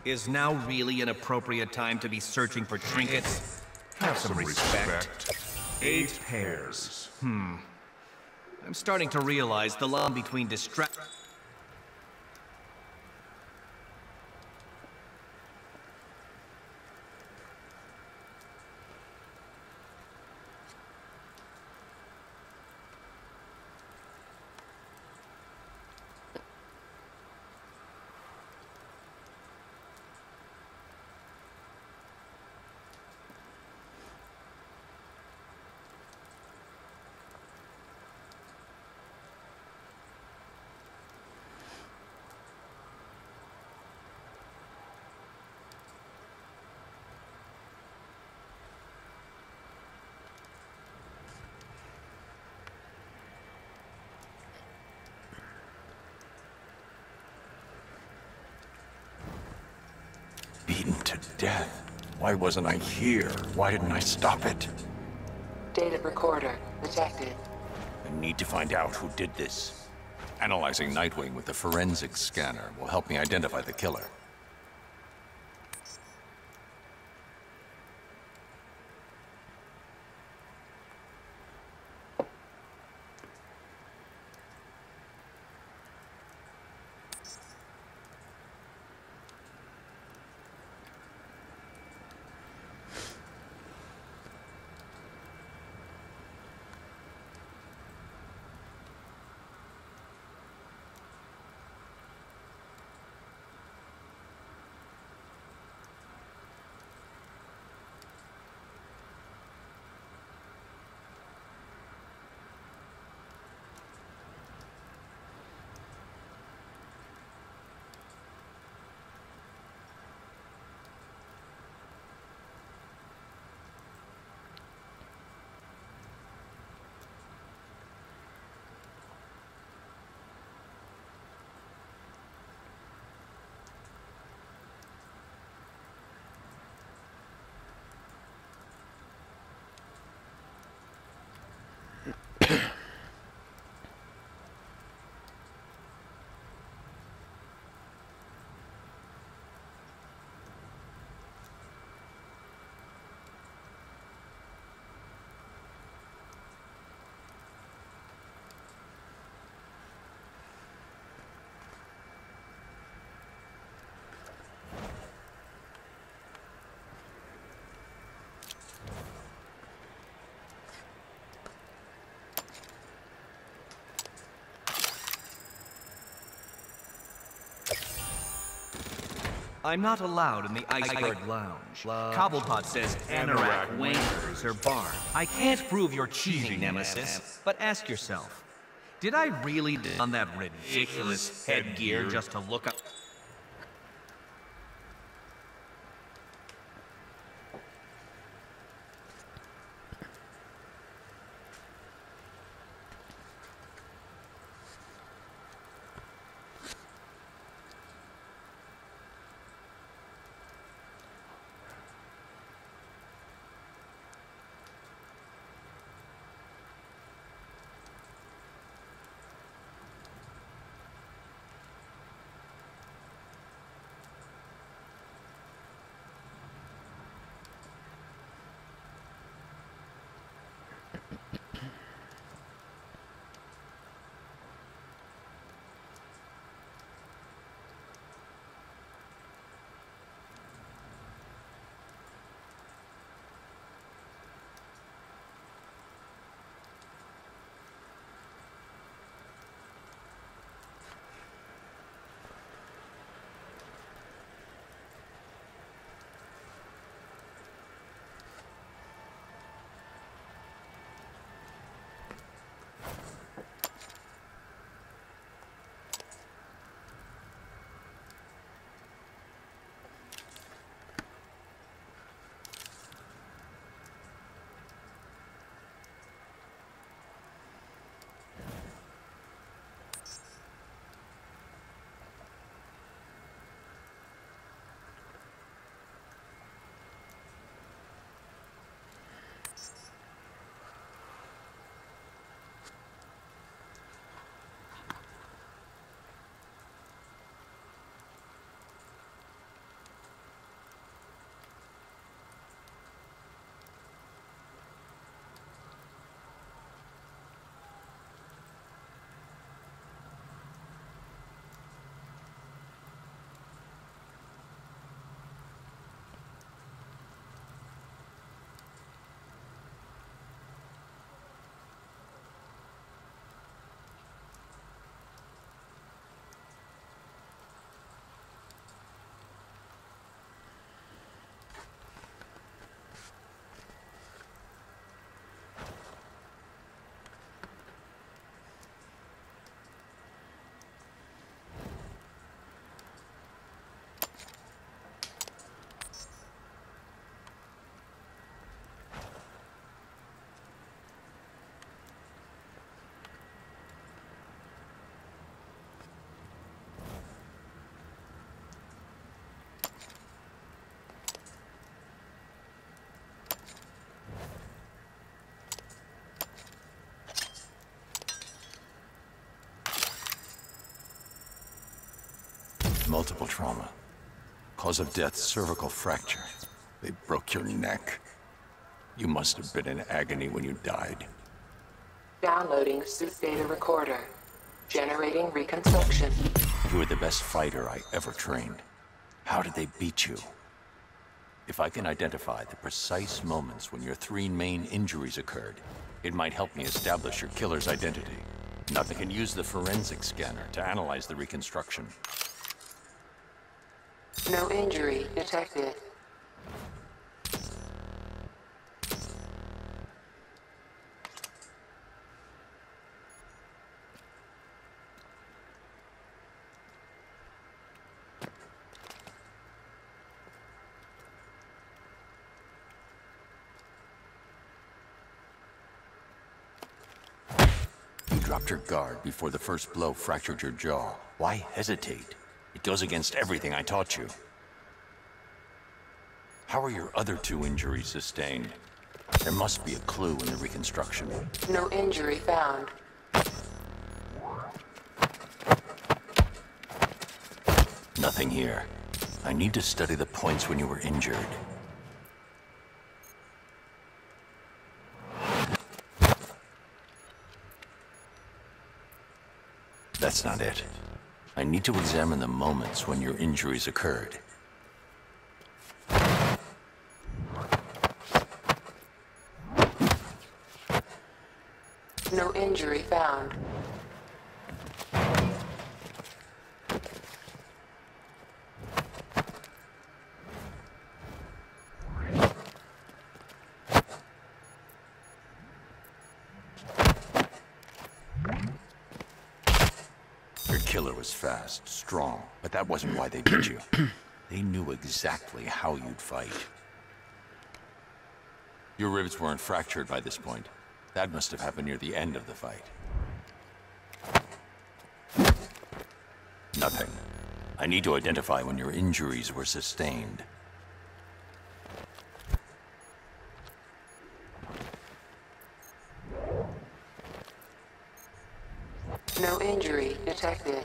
Is now really an appropriate time to be searching for trinkets? Have some respect. 8 pairs. I'm starting to realize the line between Beaten to death. Why wasn't I here? Why didn't I stop it? Data recorder detected. I need to find out who did this. Analyzing Nightwing with the forensics scanner will help me identify the killer. I'm not allowed in the Iceberg Lounge. Cobblepot says Anorak, Wankers, or Bar. I can't prove you're cheating, Nemesis, but ask yourself, did I really don that ridiculous headgear just to look up? multiple trauma. Cause of death, cervical fracture. They broke your neck. You must have been in agony when you died. Downloading suit data recorder. Generating reconstruction. You were the best fighter I ever trained. How did they beat you? If I can identify the precise moments when your 3 main injuries occurred, it might help me establish your killer's identity. Nothing can use the forensic scanner to analyze the reconstruction. No injury detected. You dropped your guard before the first blow fractured your jaw. Why hesitate? It goes against everything I taught you. How are your other 2 injuries sustained? There must be a clue in the reconstruction. No injury found. Nothing here. I need to study the points when you were injured. That's not it. I need to examine the moments when your injuries occurred. No injury found. Your killer was fast, strong, but that wasn't why they beat you. They knew exactly how you'd fight. Your ribs weren't fractured by this point. That must have happened near the end of the fight. Nothing. I need to identify when your injuries were sustained. No injury detected.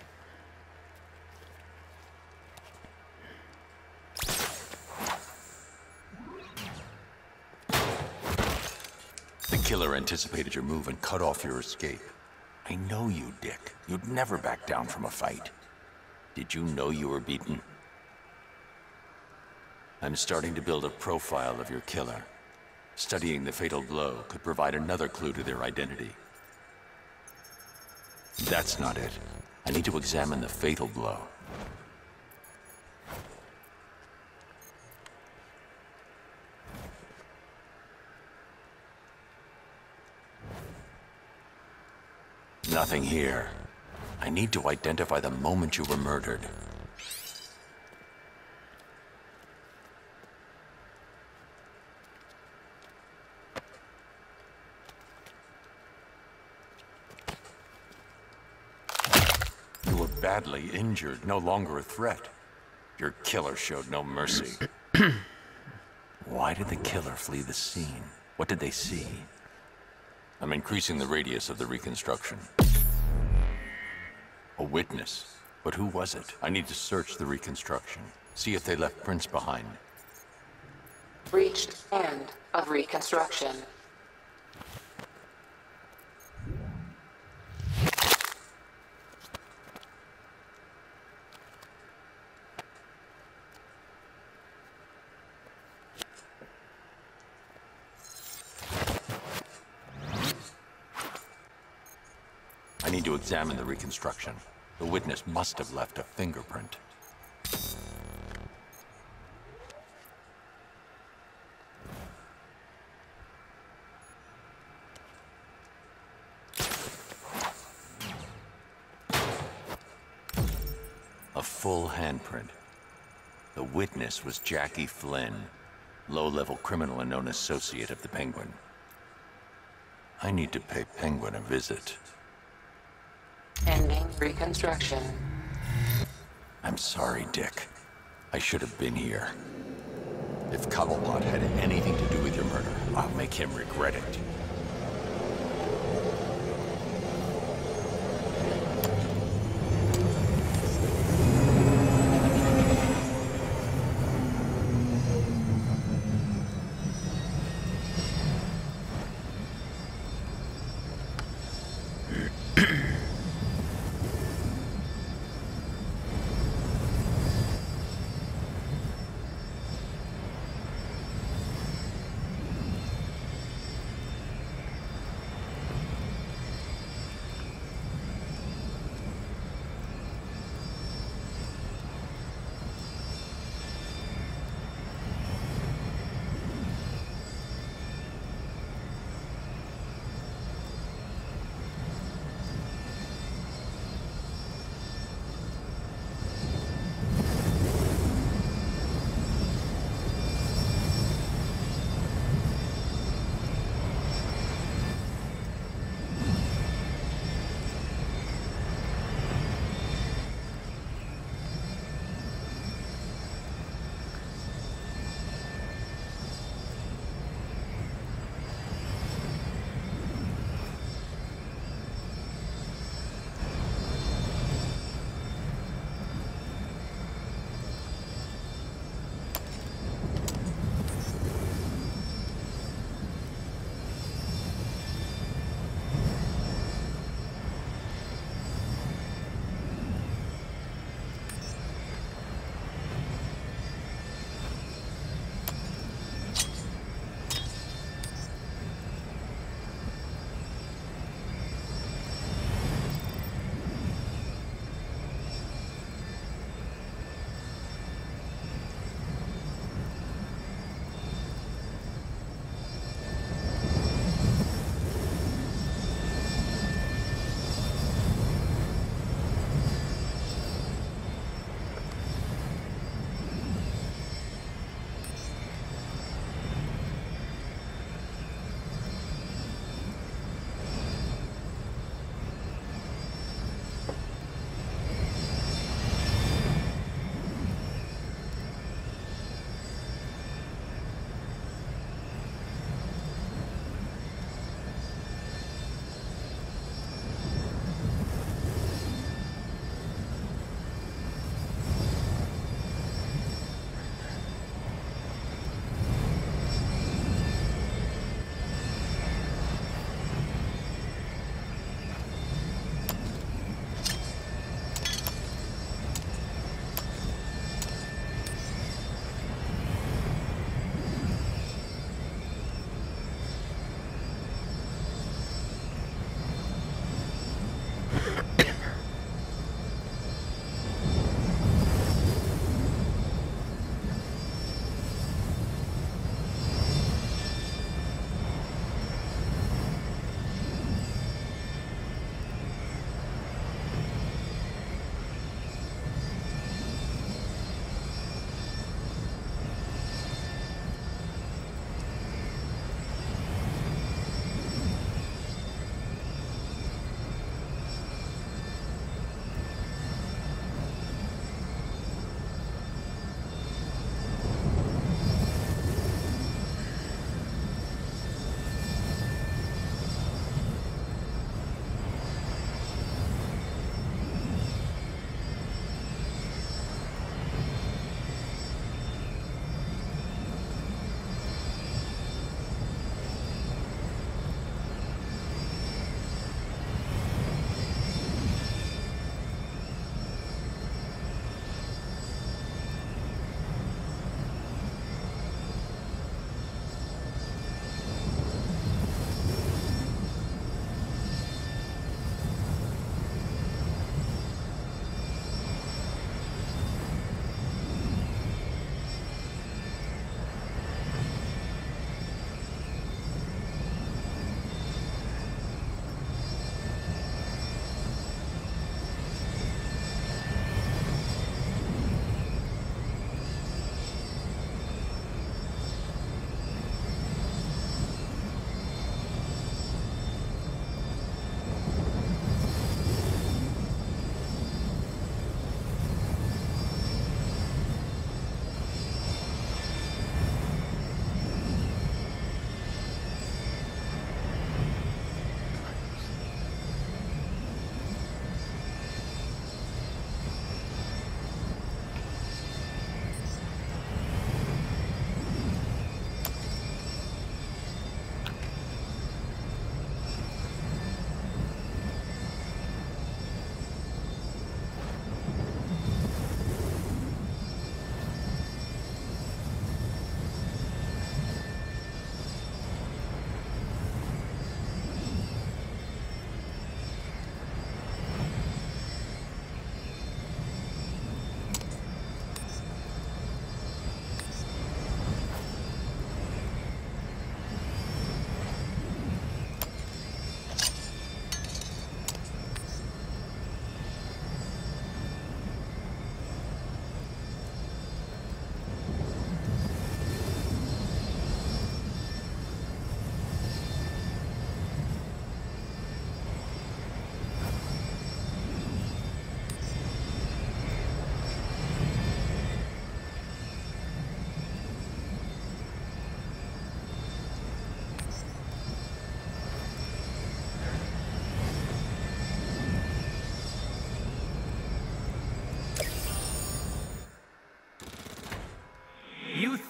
The killer anticipated your move and cut off your escape. I know you, Dick. You'd never back down from a fight. Did you know you were beaten? I'm starting to build a profile of your killer. Studying the fatal blow could provide another clue to their identity. That's not it. I need to examine the fatal blow. Nothing here. I need to identify the moment you were murdered. You were badly injured, no longer a threat. Your killer showed no mercy. Why did the killer flee the scene? What did they see? I'm increasing the radius of the reconstruction. A witness. But who was it? I need to search the reconstruction. See if they left prints behind. Reached end of reconstruction. I need to examine the reconstruction. The witness must have left a fingerprint. A full handprint. The witness was Jackie Flynn, low-level criminal and known associate of the Penguin. I need to pay Penguin a visit. Ending reconstruction. I'm sorry, Dick. I should have been here. If Cobblepot had anything to do with your murder, I'll make him regret it.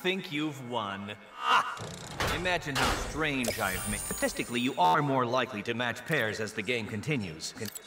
think you've won. Ha! Imagine how strange I have made. Statistically, you are more likely to match pairs as the game continues.